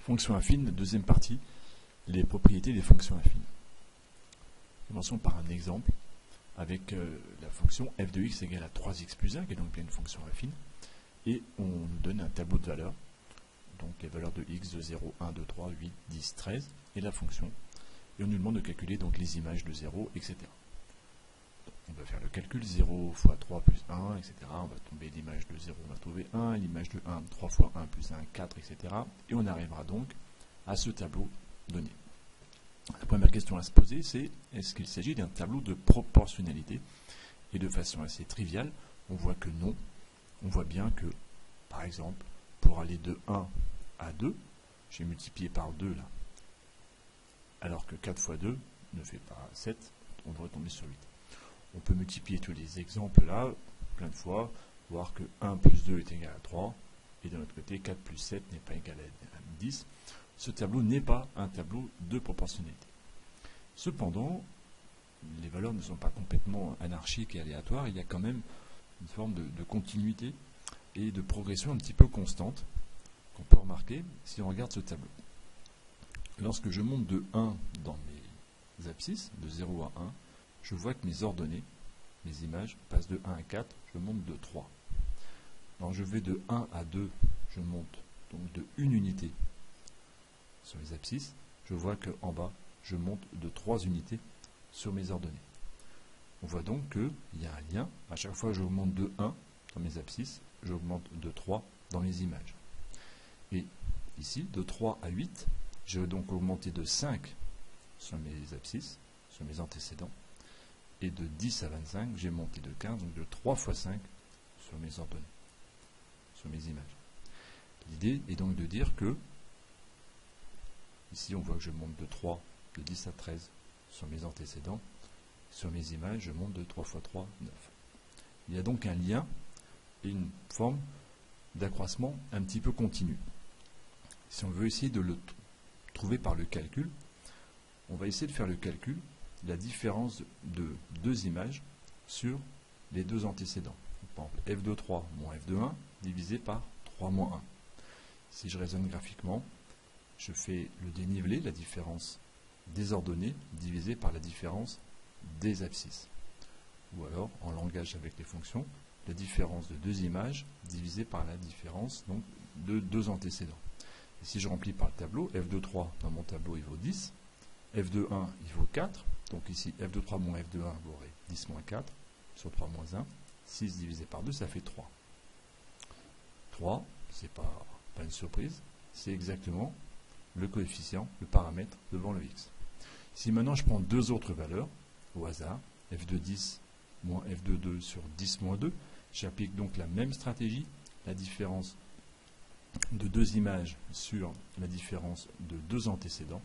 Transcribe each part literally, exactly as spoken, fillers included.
Fonction affine, deuxième partie, les propriétés des fonctions affines. Commençons par un exemple avec euh, la fonction f de x égale à trois x plus un, qui est donc bien une fonction affine, et on nous donne un tableau de valeurs, donc les valeurs de x de zéro, un, deux, trois, huit, dix, treize, et la fonction, et on nous demande de calculer donc les images de zéro, et cetera. Donc, on va faire le calcul, zéro fois trois plus un, et cetera. On va tomber l'image de zéro, on va trouver un, l'image de un, trois fois un plus un, quatre, et cetera. Et on arrivera donc à ce tableau donné. La première question à se poser, c'est est-ce qu'il s'agit d'un tableau de proportionnalité? Et de façon assez triviale, on voit que non. On voit bien que, par exemple, pour aller de un à deux, j'ai multiplié par deux là, alors que quatre fois deux ne fait pas sept, on devrait tomber sur huit. On peut multiplier tous les exemples là, plein de fois, voir que un plus deux est égal à trois, et de l'autre côté, quatre plus sept n'est pas égal à dix. Ce tableau n'est pas un tableau de proportionnalité. Cependant, les valeurs ne sont pas complètement anarchiques et aléatoires, il y a quand même une forme de, de continuité et de progression un petit peu constante qu'on peut remarquer si on regarde ce tableau. Lorsque je monte de un dans mes abscisses, de zéro à un, je vois que mes ordonnées, mes images, passent de un à quatre, je monte de trois. Quand je vais de un à deux, je monte donc de une unité sur les abscisses, je vois qu'en bas, je monte de trois unités sur mes ordonnées. On voit donc qu'il y a un lien. À chaque fois que j'augmente de un dans mes abscisses, j'augmente de trois dans les images. Et ici, de trois à huit, je vais donc augmenter de cinq sur mes abscisses, sur mes antécédents. Et de dix à vingt-cinq, j'ai monté de quinze, donc de trois fois cinq sur mes ordonnées, sur mes images. L'idée est donc de dire que, ici on voit que je monte de trois, de dix à treize sur mes antécédents, sur mes images, je monte de trois fois trois, neuf. Il y a donc un lien et une forme d'accroissement un petit peu continu. Si on veut essayer de le trouver par le calcul, on va essayer de faire le calcul de la différence de deux images sur les deux antécédents. Par exemple, f de trois moins f de un divisé par trois moins un. Si je raisonne graphiquement, je fais le dénivelé, la différence des ordonnées, divisé par la différence des abscisses. Ou alors, en langage avec les fonctions, la différence de deux images divisé par la différence donc, de deux antécédents. Et si je remplis par le tableau, f de trois dans mon tableau il vaut dix, f de un il vaut quatre, donc ici f de trois moins f de un, vous aurez dix moins quatre sur trois moins un, six divisé par deux, ça fait trois. trois, c'est pas, pas une surprise, c'est exactement le coefficient, le paramètre devant le x. Si maintenant je prends deux autres valeurs, au hasard, f de dix moins f de deux sur dix moins deux, j'applique donc la même stratégie, la différence de deux images sur la différence de deux antécédents,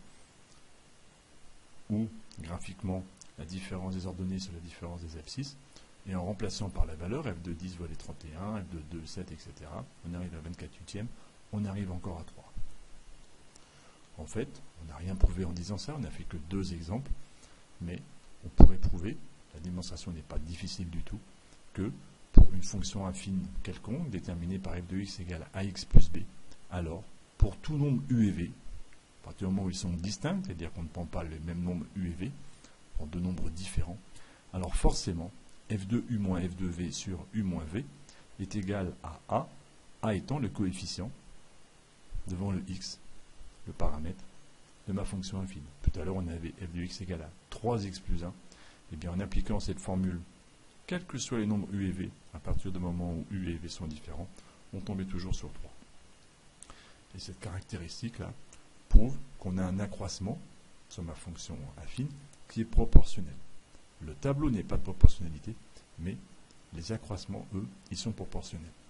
ou graphiquement la différence des ordonnées sur la différence des abscisses, et en remplaçant par la valeur, f de dix vaut les trente et un, f de deux, sept, et cetera, on arrive à vingt-quatre huitièmes, on arrive encore à trois. En fait, on n'a rien prouvé en disant ça, on n'a fait que deux exemples, mais on pourrait prouver, la démonstration n'est pas difficile du tout, que pour une fonction affine quelconque, déterminée par f de x égale à ax plus b, alors, pour tout nombre u et v, à partir du moment où ils sont distincts, c'est-à-dire qu'on ne prend pas le même nombre u et v, on prend deux nombres différents, alors forcément, f de u moins f de v sur u moins v est égal à a, a étant le coefficient devant le x, le paramètre de ma fonction affine. Tout à l'heure, on avait f de x égale à trois x plus un. Et bien, en appliquant cette formule, quels que soient les nombres u et v, à partir du moment où u et v sont différents, on tombait toujours sur trois. Et cette caractéristique-là prouve qu'on a un accroissement sur ma fonction affine qui est proportionnel. Le tableau n'est pas de proportionnalité, mais les accroissements, eux, ils sont proportionnels.